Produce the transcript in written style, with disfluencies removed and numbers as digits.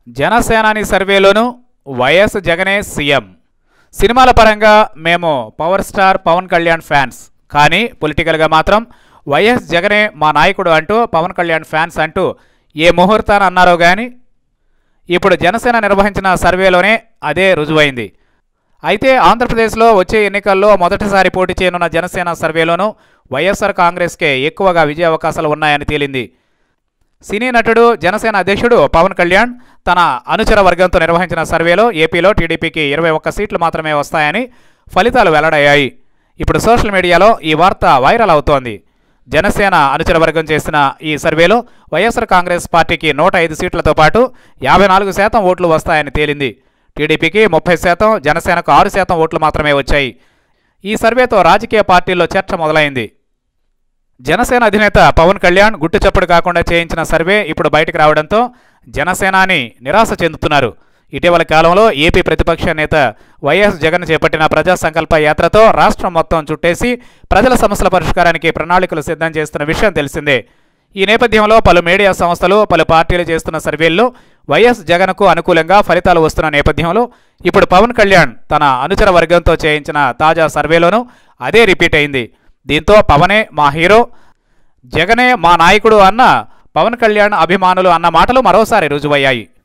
జనసేనాని సర్వేలోనూ వైఎస్ జగనే సీఎం. సినిమాల పరంగా మేము power star Pawan Kalyan fans, కానీ పొలిటికల్గా మాత్రం వైఎస్ జగనే మా నాయకుడు అంటూ పవన్ కళ్యాణ్ ఫ్యాన్స్ అంటూ ఏ ముహూర్తాన్ని అన్నారో కానీ ఇప్పుడు జనసేన నిర్వహించిన సర్వేలోనే అదే రుజువైంది. అయితే ఆంధ్రప్రదేశ్లో వచ్చే ఎన్నికల్లో మొదటిసారి పోటీ చేయనున్న జనసేన సర్వేలోనూ వైఎస్ఆర్ కాంగ్రెస్కే ఎక్కువగా విజయ అవకాశాలు ఉన్నాయని తేలింది. సినీ నటుడు జనసేన అధ్యక్షుడు పవన్ కళ్యాణ్ తన అనుచర వర్గంతో నిర్వహించిన సర్వేలో ఏపీలో టీడీపీకి 21 సీట్లు మాత్రమే వస్తాయని ఫలితాలు వెల్లడయ్యాయి. ఇప్పుడు సోషల్ మీడియాలో ఈ వార్త వైరల్ అవుతోంది. జనసేన అనుచర వర్గం చేసిన ఈ సర్వేలో వైఎస్ఆర్ కాంగ్రెస్ పార్టీకి 105 సీట్లతో పాటు 54% ఓట్లు వస్తాయని తేలింది. టీడీపీకి 30%, జనసేనకు 6% ఓట్లు మాత్రమే వచ్చాయి. ఈ సర్వేతో రాజకీయ పార్టీల్లో చర్చ మొదలైంది. జనసేన అధినేత పవన్ కళ్యాణ్ గుట్టుచప్పుడు కాకుండా చేయించిన సర్వే ఇప్పుడు బయటకు రావడంతో జనసేనాని నిరాశ చెందుతున్నారు. ఇటీవల కాలంలో ఏపీ ప్రతిపక్ష నేత వైఎస్ జగన్ చేపట్టిన ప్రజా సంకల్ప యాత్రతో రాష్ట్రం మొత్తం చుట్టేసి ప్రజల సమస్యల పరిష్కారానికి ప్రణాళికలు సిద్ధం చేస్తున్న విషయం తెలిసిందే. ఈ నేపథ్యంలో పలు మీడియా సంస్థలు, పలు పార్టీలు చేస్తున్న సర్వేల్లో వైఎస్ జగన్కు అనుకూలంగా ఫలితాలు వస్తున్న నేపథ్యంలో ఇప్పుడు పవన్ కళ్యాణ్ తన అనుచర వర్గంతో చేయించిన తాజా సర్వేలోనూ అదే రిపీట్ అయింది. దీంతో పవనే మా హీరో, జగనే మా నాయకుడు అన్న పవన్ కళ్యాణ్ అభిమానులు అన్న మాటలు మరోసారి రుజువయ్యాయి.